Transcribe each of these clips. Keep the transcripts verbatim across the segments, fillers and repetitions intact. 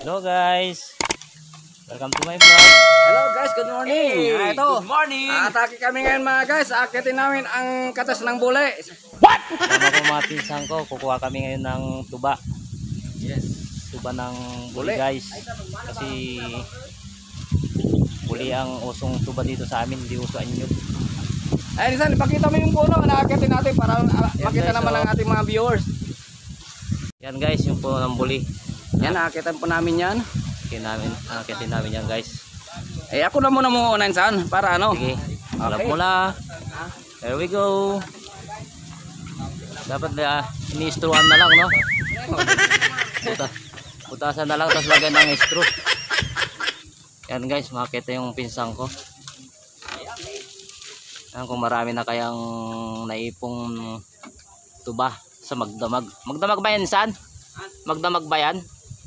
Hello guys, welcome to my vlog. Hello guys, good morning. Hey, ah, ito. good morning. Atake kami ngayon mga guys. Akitin namin ang katas ng bule. Sama ko mga pinsan ko, kukuha kami ngayon ng tuba. Yes. Tuba ng buli Buli. guys. Kasi buli ang usong tuba dito sa amin, hindi uso anyo. Ay, Nisan, ipakita mo yung puno na akitin natin para uh, Yan, makita guys, naman oh. ng ating mga viewers. Yan guys, yung puno ng buli. Yan, akitin po namin yan. Akitin namin, akitin namin yan guys. Eh, ako na muna muna Nisan, para ano. Sige, malap Okay. mula. There we go. Dapat na uh, ini-struan na lang, no? Buta, butasan na lang, tapos lagyan ng straw. Yan guys, makita yung pinsang ko. Yan, kung marami na kayang naipong tuba sa magdamag. Magdamag ba yan, San? Magdamag ba yan?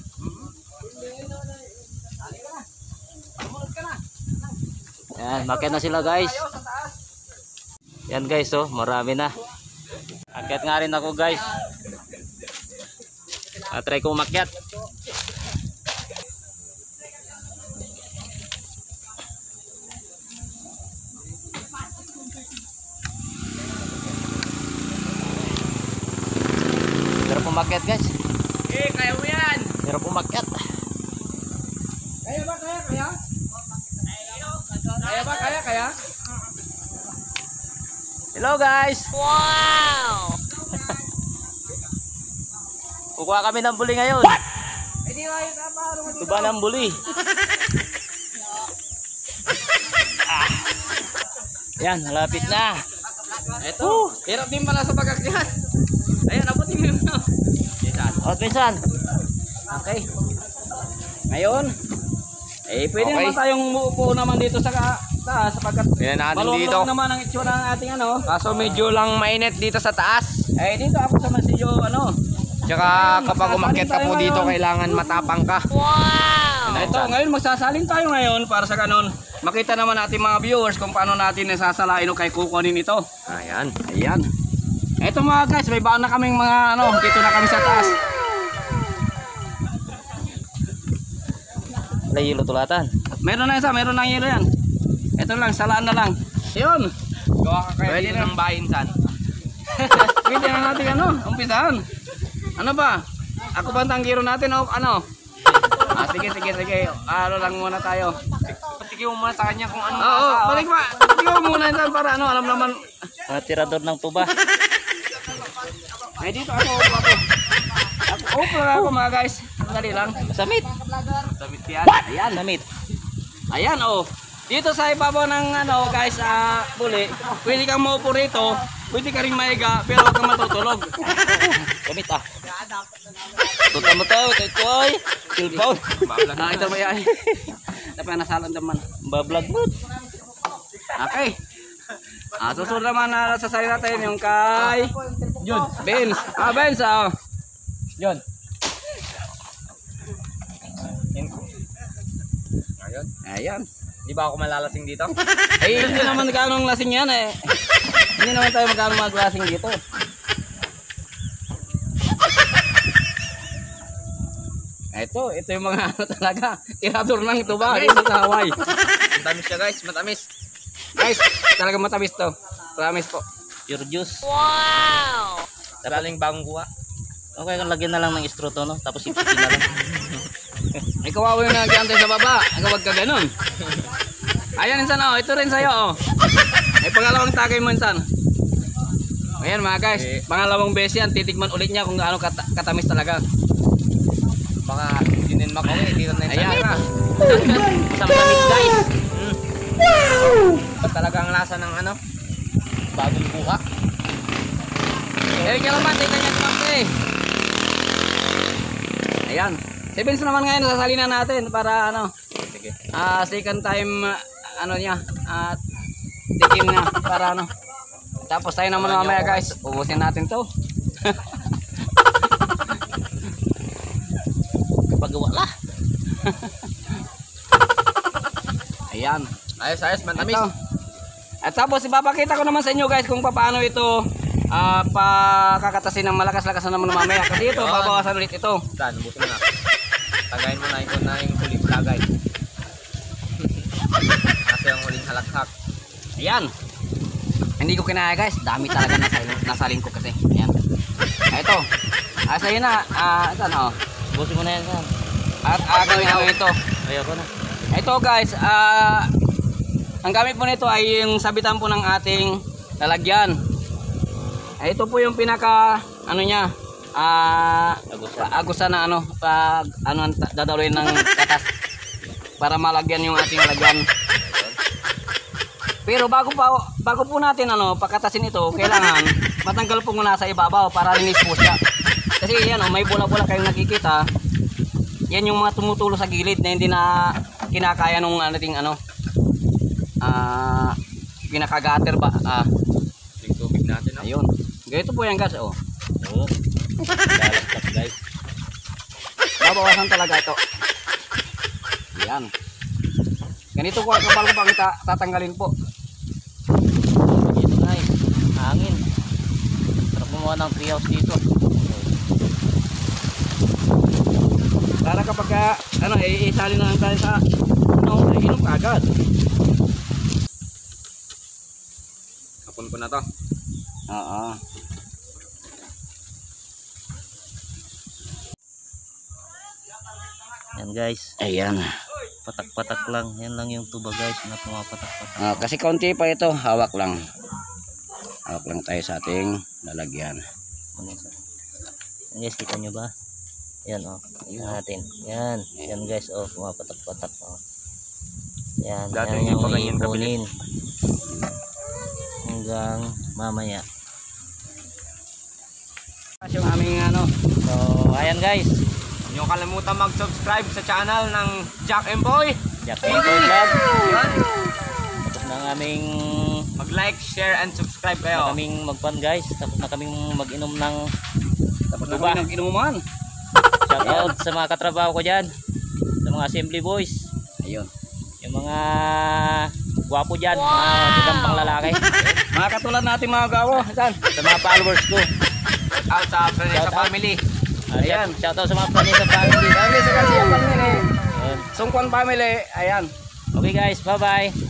Yan, makita na sila guys. Yan guys, oh, marami na. Akyat nga rin ako guys. Ah, try ko umakyat. Pero pumakyat guys. Eh, kaya mo yan. Pero pumakyat. Kaya ba, kaya, kaya? Kaya ba, kaya, kaya? Hello guys. Wow. Kukuha kami ng buli ngayon. Eh, di kayo kaparo mo dito. Tuba ng buli. Ah. Yan, malapit na. Ito, hirap din pala sa pagkakyat. Ayan, abutin mo yun. Out minsan. Okay. Ngayon, eh pwede Okay. naman tayong umuupo naman dito sa ka- taas sapagkat Tingnan natin maluwag dito. naman ang itsura ng ating ano. Kaso medyo lang mainit dito sa taas. Eh dito ako sa Masilyo ano. Tsaka kapag magsasalin umakyat ka tayo po dito, ngayon. kailangan matapang ka. Ito, ngayon magsasalin tayo ngayon para sa kanon. Makita naman natin mga viewers kung paano natin nasasalain o kay kukunin ito. Ayan. Ayan. Ito mga guys, may baon na kaming mga ano, dito na kami sa taas. Layilo tulatan. Meron na isa, meron na yelo yan. Ito lang, salaan na lang. Ayun. Gawa ka kayo Pwede dito na. ng bainsan. Pwede na natin ano, umpisahan. Ano ba? Ako ba ang tanggiro natin o ano? Ah, sige, sige, sige. Ano lang muna tayo. Patigyan mo muna sa kanya kung anong Oo, kaka. balik pa. Tingnan mo muna yan para ano, alam naman. Mga tirador ng tuba. Ay, dito ako, ako. Ako, opo lang ako mga guys. Dali lang. Samit. Sabit yan. Ayan, samit. Ayan, oh. Dito sa ibabaw ng ano, guys, ah, buli. Pwede kang maupo rito. Pwede ka rin maiga, pero huwag kang matutulog. Samit ah. Tuta mo to, ito ito ay. Silpaw. Ah, ito ba yan? Tapi nasalan naman. Bablog mo. Okay. Ah, susunod naman na sasali natin yung kay Jun. Benz. Ah, Benz, ah. Yun. Ayun. Ayan. Di ba ako malalasing dito? Eh, hindi naman magkano lasing yan eh. Hindi naman tayo magkano maglasing dito. Ito, ito yung mga ano talaga. Tirador ng tuba dito sa Hawaii. Matamis siya guys, matamis. Guys, talaga matamis to. Promise po. Pure juice. Saraling bagong kuha. Okay, lagyan na lang ng straw to, no? Tapos ipitin na lang. May kawawa yung nag-antay sa baba. Huwag ka ganun. Ayan, insan, oh. Ito rin sa'yo, oh. May pangalawang tagay mo, insan. Ayan, mga guys. Eh. Pangalawang beses yan. Titikman ulit niya kung gaano kat katamis talaga. Baka hindi din makawi, hindi na Ayan. na. Isang samit guys. Ito talaga ang lasa ng ano, bagong kuha. Eh, kaya naman, tingnan niya naman, eh. Ayan. Si Vince naman ngayon, sasalinan natin para, ano, Sige. ah, second time, ah, ano niya, ah, tikim na, para, ano. Tapos tayo naman mamaya, guys. Ubusin natin to. Kapag wala. Ayan. Ayos, ayos, matamis. Ito. At tapos ipapakita ko naman sa inyo guys kung paano ito uh, pakakatasin ng malakas-lakas na naman mamaya. Kasi ito, Yun. babawasan ulit ito. Saan, busin mo na. Tagayin mo na yung na yung huling tagay. Kasi yung huling halakhak. Ayan. Hindi ko kinaya guys. Dami talaga nasa, nasalin ko kasi. Ayan. Ah, ito. Ah, sa'yo na. Ah, ito na oh. Busin mo na yan saan. At ah, gawin namin ito. Ayoko na. Ito guys. Ah, ang gamit po nito ay yung sabitan po ng ating lalagyan. Ah, ito po yung pinaka ano niya. Ah, Agusan. agusan na ano. Pag ano dadalawin ng katas. Para malagyan yung ating lalagyan. Pero bago pa bago po natin ano pakatasin ito, kailangan matanggal po muna sa ibabaw para linis po siya. Kasi yan oh, may bola-bola kayong nakikita. Yan yung mga tumutulo sa gilid na hindi na kinakaya nung ating ano ah pinaka-gutter ba ah Yung tubig natin. No? ayun. Ganito po yan guys oh. Oo. Lalagtak guys. Babawasan talaga ito. Yan. Ganito po kapal ko pang ta tatanggalin po. Dito guys. Hangin. Sarap gumawa ng tree house dito. Para kapag ka, ano, eh, isali na lang tayo sa ano, eh, inom ka agad. Hapon ko na to. Oo. Yan guys. Ayan. Patak-patak lang. Yan lang yung tuba guys na pumapatak-patak. Ah, kasi kaunti pa ito, hawak lang. Hawak lang tayo sa ating lalagyan. Ano yun? Yan guys, kita nyo ba? Yan o. Oh. Yan natin. Yan. Yan guys o. Oh, pumapatak-patak o. Oh. Yan. Dati Yan yung yung paganyan ipunin. Hanggang mamaya. Kasi yung aming ano, So, ayan guys. Huwag niyo kalimutan mag-subscribe sa channel ng Jack and Boy. Jack and Boy Vlog. Yan. Tapos na ang aming Mag-like, share, and subscribe na kayo. kaming magpan guys. Tapos na kaming mag-inom ng tapos na Diba? kami ng inuman. shout out sa mga katrabaho ko dyan. Sa mga assembly boys. Ayun. Yung mga gwapo dyan. Mga gagambang lalaki. Mga katulad natin mga gawo. Saan? Sa mga followers ko. Out sa Pranesa Shout out. family. Uh, Ayan. shout out sa mga Pranesa family. Family sa kasi yung family. Ayan. Sungkwan family. Ayan. Okay guys, bye bye.